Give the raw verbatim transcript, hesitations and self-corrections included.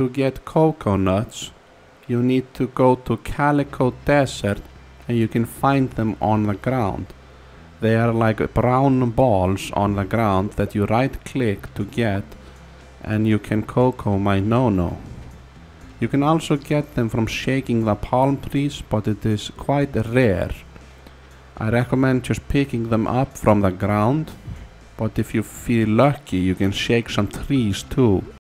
to get cocoa nuts, you need to go to Calico Desert and you can find them on the ground. They are like brown balls on the ground that you right click to get, and you can cocoa my no-no. You can also get them from shaking the palm trees, but it is quite rare. I recommend just picking them up from the ground, but if you feel lucky you can shake some trees too.